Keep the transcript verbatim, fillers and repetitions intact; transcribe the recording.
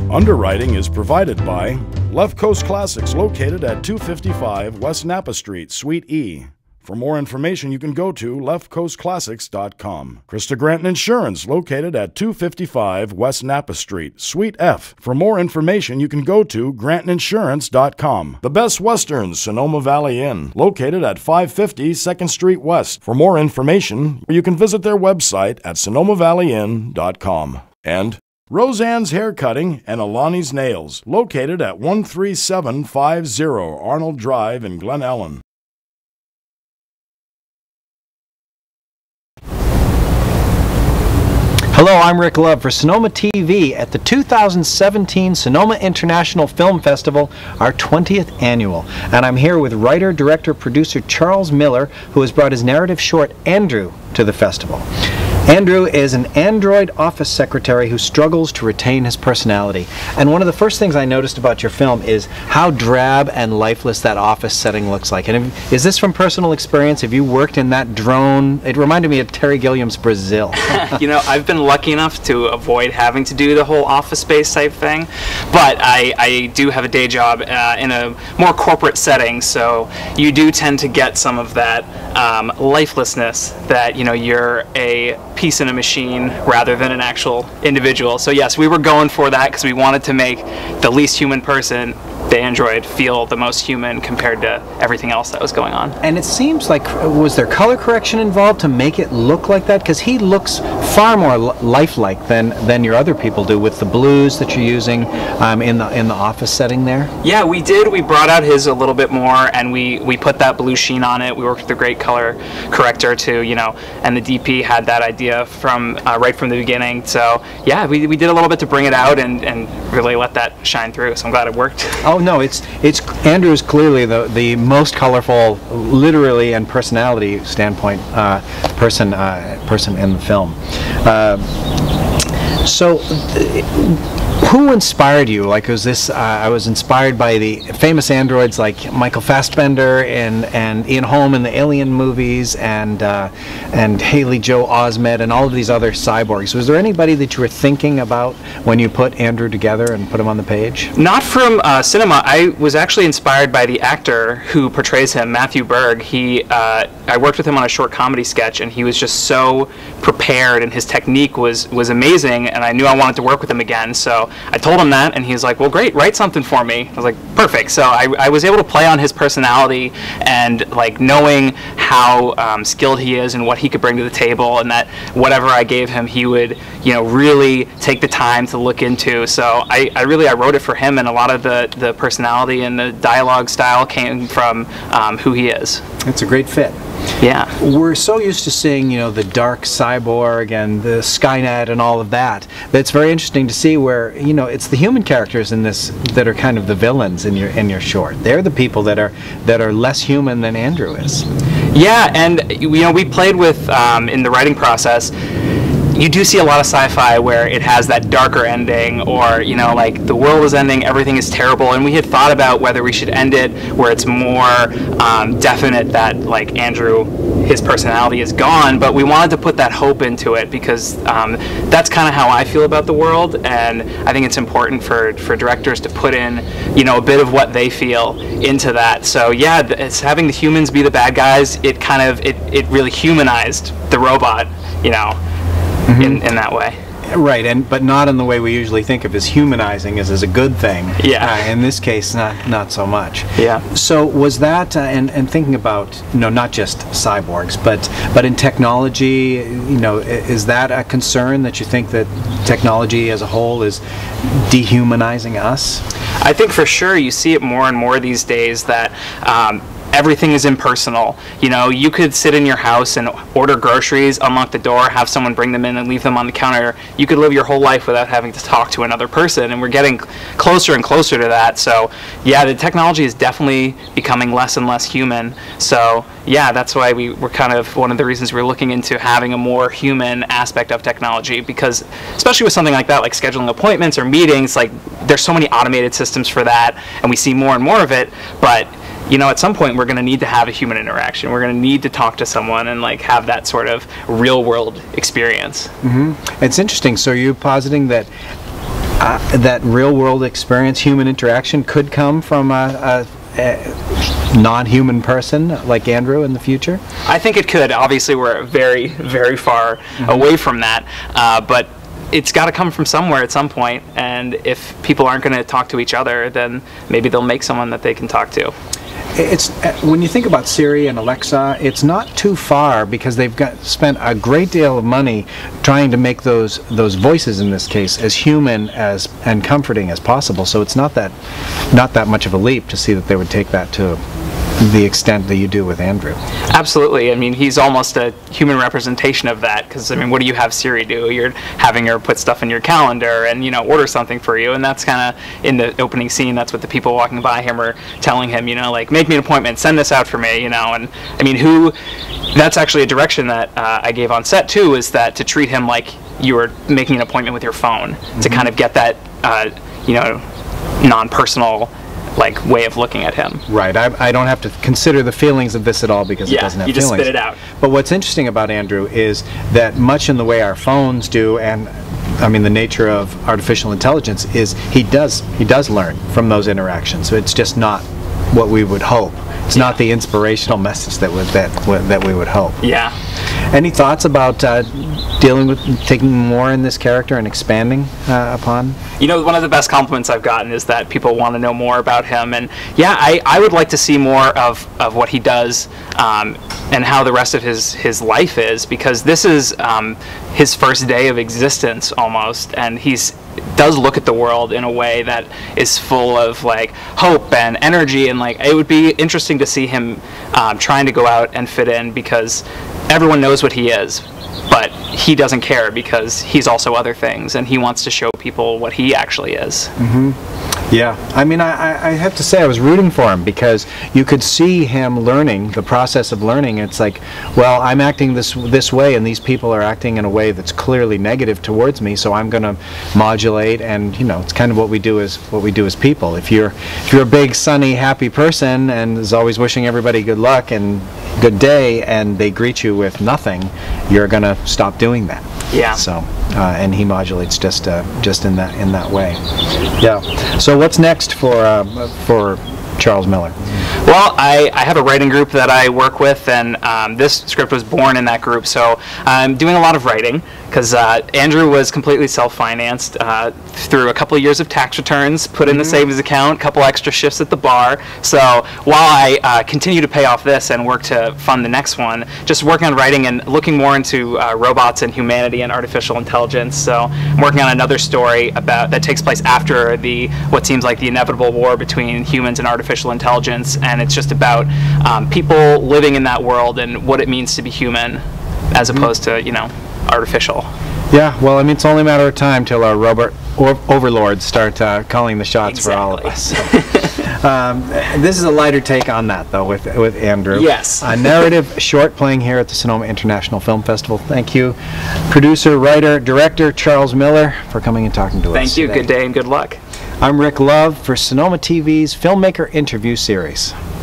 Underwriting is provided by Left Coast Classics, located at two fifty-five West Napa Street, Suite E. For more information, you can go to left coast classics dot com. Krista Granton Insurance, located at two fifty-five West Napa Street, Suite F. For more information, you can go to granton insurance dot com. The Best Westerns, Sonoma Valley Inn, located at five fifty second Street West. For more information, you can visit their website at sonoma valley inn dot com. And Roseanne's Hair Cutting and Alani's Nails, located at one three seven five zero Arnold Drive in Glen Ellen. Hello, I'm Rick Love for Sonoma T V at the two thousand seventeen Sonoma International Film Festival, our twentieth annual. And I'm here with writer, director, producer Charles Miller, who has brought his narrative short, Andrew, to the festival. Andrew is an android office secretary who struggles to retain his personality. And one of the first things I noticed about your film is how drab and lifeless that office setting looks like. And if, is this from personal experience? Have you worked in that drone? It reminded me of Terry Gilliam's Brazil. You know, I've been lucky enough to avoid having to do the whole office space type thing, but I, I do have a day job uh, in a more corporate setting, so you do tend to get some of that um, lifelessness that, you know, you're a piece in a machine rather than an actual individual. So yes, we were going for that because we wanted to make the least human person, the android, feel the most human compared to everything else that was going on. And it seems like, was there color correction involved to make it look like that? Because he looks far more lifelike than than your other people do with the blues that you're using um, in the in the office setting there. Yeah, we did. We brought out his a little bit more, and we we put that blue sheen on it. We worked with a great color corrector too, you know, and the D P had that idea from uh, right from the beginning. So yeah, we we did a little bit to bring it out and and really let that shine through. So I'm glad it worked. Oh no, it's it's Andrew is clearly the the most colorful, literally and personality standpoint, uh, person uh, person in the film. Uh, so. Uh, Who inspired you? Like, was this? Uh, I was inspired by the famous androids like Michael Fassbender and and Ian Holm in the Alien movies, and uh, and Haley Joel Osment, and all of these other cyborgs. Was there anybody that you were thinking about when you put Andrew together and put him on the page? Not from uh, cinema. I was actually inspired by the actor who portrays him, Matthew Berg. He, uh, I worked with him on a short comedy sketch, and he was just so prepared, and his technique was was amazing. And I knew I wanted to work with him again, so I told him that, and he was like, well, great, write something for me. I was like, perfect. So I, I was able to play on his personality and like knowing how um, skilled he is and what he could bring to the table, and that whatever I gave him, he would, you know, really take the time to look into. So I, I really, I wrote it for him, and a lot of the, the personality and the dialogue style came from um, who he is. It's a great fit. Yeah. We're so used to seeing, you know, the dark cyborg and the Skynet and all of that, that it's very interesting to see where, you know, it's the human characters in this that are kind of the villains in your in your short. They're the people that are that are less human than Andrew is. Yeah, and you know, we played with um, in the writing process. You do see a lot of sci-fi where it has that darker ending, or, you know, like the world is ending, everything is terrible, and we had thought about whether we should end it where it's more um, definite that, like, Andrew, his personality is gone, but we wanted to put that hope into it because um, that's kind of how I feel about the world, and I think it's important for, for directors to put in, you know, a bit of what they feel into that. So yeah, it's having the humans be the bad guys, it kind of, it, it really humanized the robot, you know. Mm-hmm. in, in that way. Right, and but not in the way we usually think of as humanizing as, as a good thing. Yeah. Uh, in this case, not not so much. Yeah. So was that, uh, and, and thinking about, you know, not just cyborgs, but, but in technology, you know, is that a concern that you think that technology as a whole is dehumanizing us? I think for sure you see it more and more these days that um, everything is impersonal. You know, you could sit in your house and order groceries, unlock the door, have someone bring them in and leave them on the counter. You could live your whole life without having to talk to another person, and we're getting closer and closer to that. So yeah, the technology is definitely becoming less and less human. So yeah, that's why we were kind of one of the reasons we're looking into having a more human aspect of technology, because especially with something like that, like scheduling appointments or meetings, like there's so many automated systems for that, and we see more and more of it, but you know, at some point we're going to need to have a human interaction. We're going to need to talk to someone and like have that sort of real world experience. Mm-hmm. It's interesting. So you're positing that uh, that real-world experience, human interaction, could come from a, a, a non-human person like Andrew in the future? I think it could. Obviously, we're very, very far mm-hmm. away from that, uh, but it's got to come from somewhere at some point, and if people aren't going to talk to each other, then maybe they'll make someone that they can talk to. It's uh, when you think about Siri and Alexa, it's not too far, because they've got spent a great deal of money trying to make those those voices in this case as human as and comforting as possible. So it's not that not that much of a leap to see that they would take that to the extent that you do with Andrew. Absolutely. I mean, he's almost a human representation of that, because I mean, what do you have Siri do? You're having her put stuff in your calendar and, you know, order something for you, and that's kind of in the opening scene. That's what the people walking by him are telling him, you know, like, make me an appointment, send this out for me, you know. And I mean, who that's actually a direction that uh, I gave on set too, is that to treat him like you were making an appointment with your phone, mm-hmm. to kind of get that uh, you know, non-personal like way of looking at him. Right. I, I don't have to consider the feelings of this at all, because yeah, it doesn't have you just feelings. spit it out. But what's interesting about Andrew is that much in the way our phones do, and I mean the nature of artificial intelligence, is he does he does learn from those interactions. So it's just not what we would hope. It's yeah. not the inspirational message that would that that we would hope. Yeah. Any thoughts about uh, dealing with taking more in this character and expanding uh, upon? You know, one of the best compliments I've gotten is that people want to know more about him, and yeah, I, I would like to see more of, of what he does um, and how the rest of his, his life is, because this is um, his first day of existence almost, and he's does look at the world in a way that is full of like hope and energy, and like it would be interesting to see him um, trying to go out and fit in, because everyone knows what he is, but he doesn't care because he's also other things, and he wants to show people what he actually is. Mm-hmm. Yeah, I mean, I, I have to say I was rooting for him, because you could see him learning, the process of learning. It's like, well, I'm acting this this way, and these people are acting in a way that's clearly negative towards me, so I'm going to modulate. And you know, it's kind of what we do as what we do as people. If you're if you're a big, sunny, happy person and is always wishing everybody good luck and good day, and they greet you with nothing, you're going to stop doing that. Yeah. So, uh, and he modulates just uh, just in that in that way. Yeah. So what's next for uh, for Charles Miller? Well, I, I have a writing group that I work with, and um, this script was born in that group. So I'm doing a lot of writing, because uh, Andrew was completely self-financed uh, through a couple of years of tax returns, put in mm-hmm. the savings account, a couple extra shifts at the bar. So while I uh, continue to pay off this and work to fund the next one, just working on writing and looking more into uh, robots and humanity and artificial intelligence. So I'm working on another story about that takes place after the what seems like the inevitable war between humans and artificial intelligence, and it's just about um, people living in that world and what it means to be human, as opposed to, you know, artificial. Yeah, well, I mean, it's only a matter of time till our robot or overlords start uh, calling the shots exactly. for all of us. So, um, this is a lighter take on that, though, with with Andrew. Yes. A narrative short playing here at the Sonoma International Film Festival. Thank you, producer, writer, director Charles Miller, for coming and talking to us. Thank you. Today. Good day and good luck. I'm Rick Love for Sonoma T V's Filmmaker Interview Series.